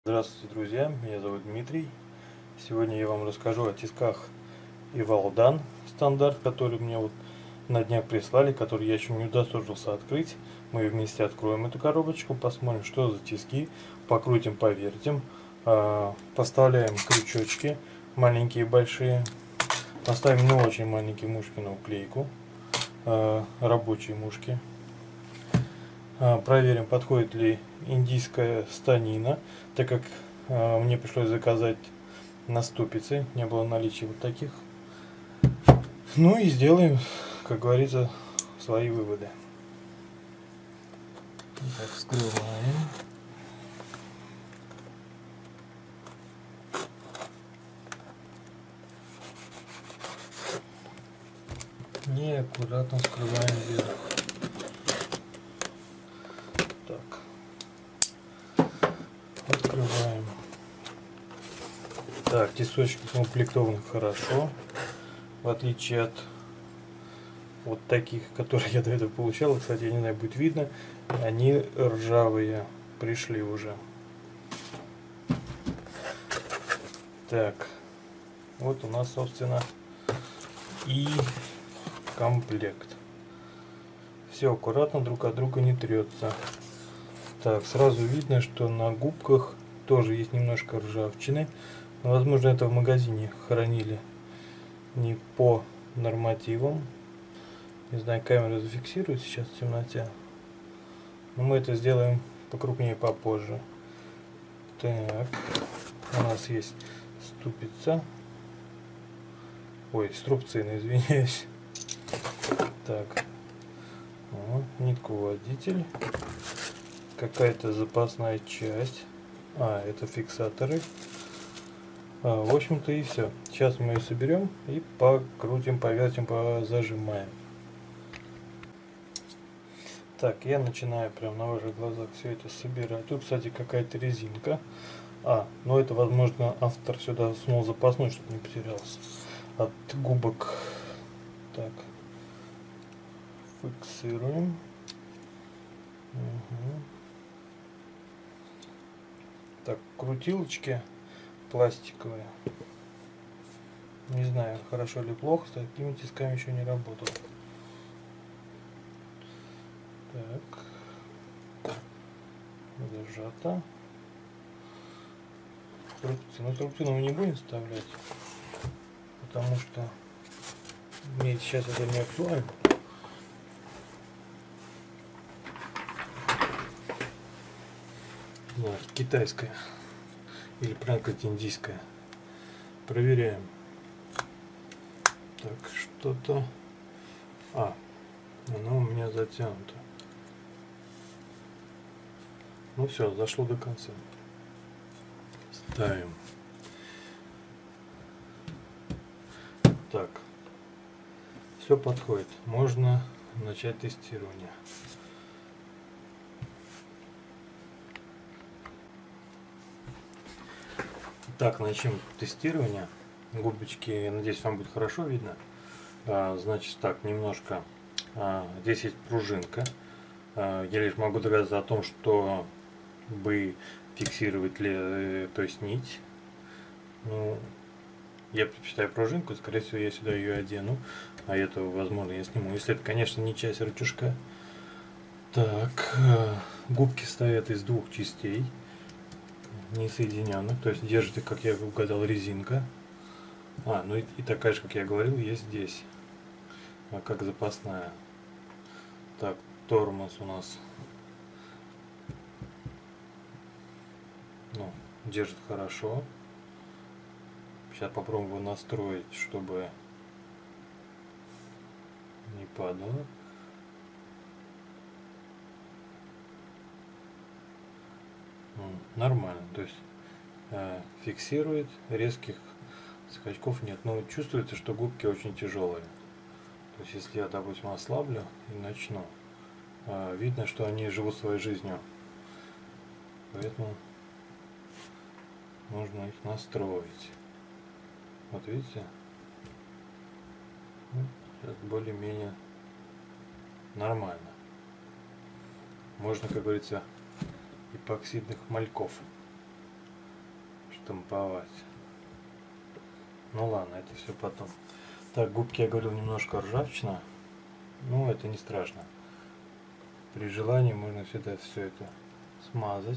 Здравствуйте, друзья! Меня зовут Дмитрий. Сегодня я вам расскажу о тисках Ивалдан стандарт, который мне на днях прислали, который я еще не удосужился открыть. Мы вместе откроем эту коробочку, посмотрим, что за тиски, покрутим, повертим, поставляем крючочки, маленькие и большие, поставим не очень маленькие мушки на уклейку, рабочие мушки. Проверим, подходит ли индийская станина, так как мне пришлось заказать на ступице, не было наличия вот таких. Ну и сделаем, как говорится, свои выводы. Так, вскрываем. И аккуратно вскрываем вверх. Так. Открываем. Так, тисочки укомплектованы хорошо. В отличие от вот таких, которые я до этого получал. Кстати, я не знаю, будет видно. Они ржавые. Пришли уже. Так. Вот у нас, собственно, и комплект. Все аккуратно, друг от друга не трется. Так, сразу видно, что на губках тоже есть немножко ржавчины. Но, возможно, это в магазине хранили не по нормативам. Не знаю, камера зафиксирует сейчас в темноте. Но мы это сделаем покрупнее попозже. Так, у нас есть ступица. Ой, струбцина, извиняюсь. Так, вот, нитководитель. Какая-то запасная часть. Это фиксаторы. В общем-то и все. Сейчас мы ее соберем и покрутим, повертим, зажимаем. Так, я начинаю прям на ваших глазах все это собирать. Тут, кстати, какая-то резинка. Ну это, возможно, автор сюда сунул запасной, чтобы не потерялся. От губок. Так. Фиксируем. Угу. Так, крутилочки пластиковые. Не знаю, хорошо или плохо, с такими тисками еще не работал. Так, зажато. Но струбцину мы не будем вставлять, потому что мне сейчас это не актуально. Да, китайская, или правильно сказать, индийская. Проверяем. Так, что-то... оно у меня затянуто. Ну все, зашло до конца. Ставим. Так, все подходит. Можно начать тестирование. Так, начнем тестирование. Губочки, я надеюсь, вам будет хорошо видно. Значит, так, немножко. Здесь есть пружинка. Я лишь могу догадаться о том, что бы фиксировать ли, то есть нить. Ну, я предпочитаю пружинку, скорее всего, я сюда ее одену. А это, возможно, я сниму. Если это, конечно, не часть рычажка. Так, губки стоят из двух частей, не соединенных, то есть держите, как я угадал, резинка. Ну и такая же, как я говорил, есть здесь, как запасная. Так, тормоз у нас, держит хорошо. Сейчас попробую его настроить, чтобы не падало. Нормально, то есть фиксирует, резких скачков нет, но чувствуется, что губки очень тяжелые. То есть если я, допустим, ослаблю и начну, видно, что они живут своей жизнью, поэтому нужно их настроить. Вот видите, сейчас более-менее нормально. Можно, как говорится, эпоксидных мальков штамповать. Ну ладно, это все потом. Так, губки, я говорил, немножко ржавчина. Ну, это не страшно. При желании можно всегда все это смазать.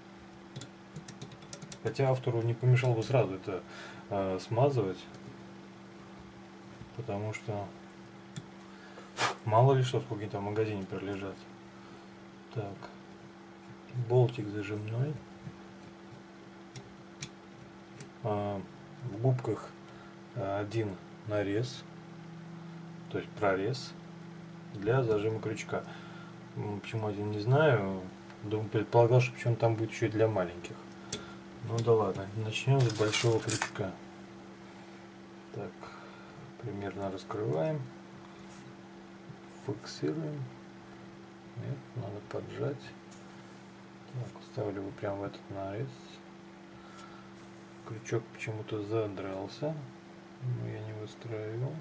Хотя автору не помешало бы сразу это смазывать. Потому что мало ли что, сколько они там в магазине пролежат. Так, болтик зажимной. В губках один нарез, то есть прорез для зажима крючка. Почему один, не знаю. Думаю, предполагал, что почему там будет еще и для маленьких. Ну да ладно, начнем с большого крючка. Так, примерно раскрываем, фиксируем. Нет, надо поджать. Так, вставлю его прямо в этот нарез. Крючок почему-то задрался, но я не выстраивал.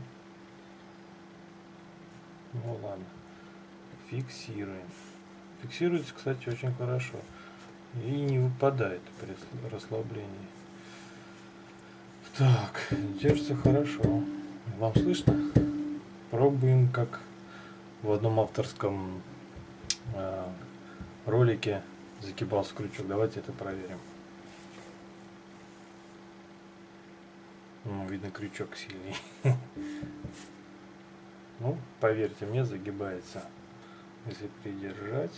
Ну ладно, фиксируем. Фиксируется, кстати, очень хорошо и не выпадает при расслаблении. Так, держится хорошо. Вам слышно? Пробуем, как в одном авторском ролике загибался крючок. Давайте это проверим. Ну, видно, крючок сильный. Ну, поверьте мне, загибается. Если придержать.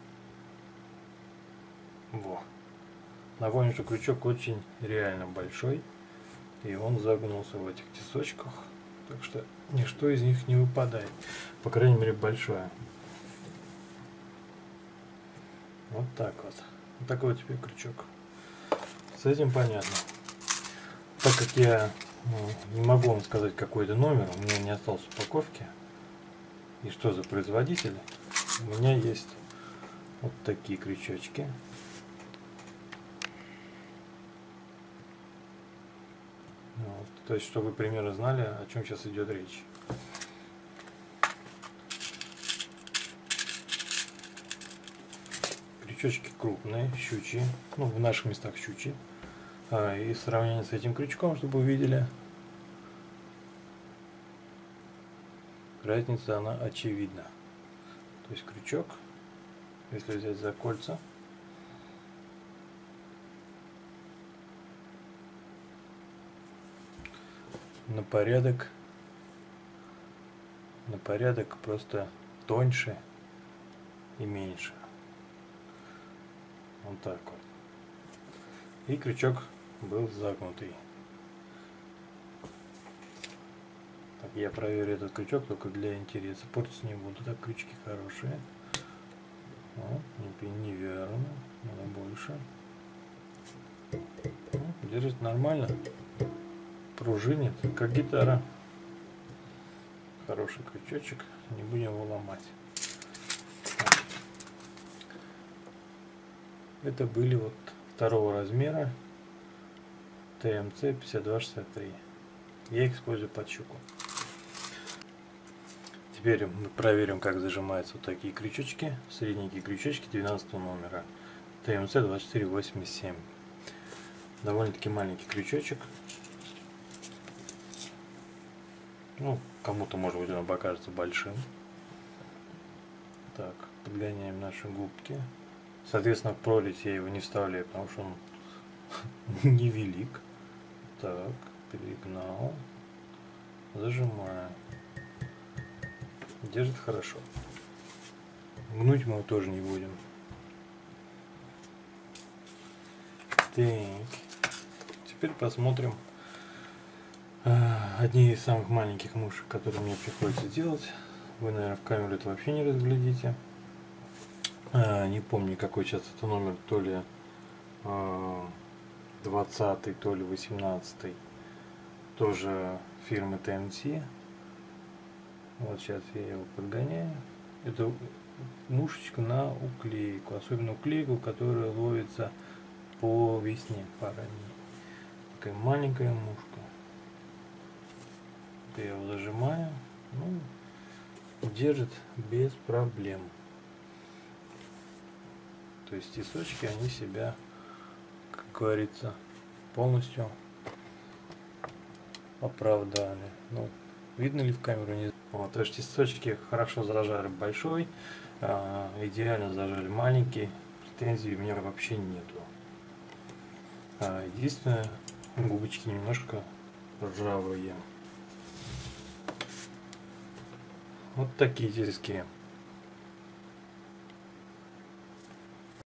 Во. Напомню, что крючок очень реально большой. И он загнулся в этих тесочках. Так что ничто из них не выпадает. По крайней мере, большое. Вот так вот. Вот такой вот теперь крючок. С этим понятно. Так как я не могу вам сказать какой-то номер, у меня не осталось упаковки. И что за производитель? У меня есть вот такие крючочки. Вот. То есть, чтобы вы примерно знали, о чем сейчас идет речь. Крючочки крупные, щучьи, ну в наших местах щучьи. И в сравнении с этим крючком, чтобы вы видели, разница она очевидна. То есть крючок, если взять за кольца, на порядок просто тоньше и меньше. Вот так вот. И крючок был загнутый. Так, я проверю этот крючок только для интереса. Портить не буду. Так, крючки хорошие. Вот, неверно. Надо больше. Держит нормально. Пружинит, как гитара. Хороший крючочек. Не будем его ломать. Это были вот второго размера ТМЦ 5263. Я их использую под щуку. Теперь мы проверим, как зажимаются вот такие крючочки. Средненькие крючочки 12 номера. ТМЦ 2487. Довольно-таки маленький крючочек. Ну, кому-то, может быть, он покажется большим. Так, подгоняем наши губки. Соответственно, в прорезь я его не вставляю, потому что он невелик. Так, перегнал. Зажимаю. Держит хорошо. Гнуть мы его тоже не будем. Так. Теперь посмотрим одни из самых маленьких мушек, которые мне приходится делать. Вы, наверное, в камеру это вообще не разглядите. Не помню, какой сейчас это номер, то ли 20-й, то ли 18-й. Тоже фирмы TMC. Вот сейчас я его подгоняю. Это мушечка на уклейку. Особенно уклейку, которая ловится по весне, по ранней. Такая маленькая мушка. Это я его зажимаю. Ну, держит без проблем. То есть тесочки, они себя, как говорится, полностью оправдали. Ну, видно ли в камеру? Не... Вот, HT-точки хорошо зажали большой, идеально зажали маленький, претензий у меня вообще нету. Единственное, губочки немножко ржавые. Вот такие диски.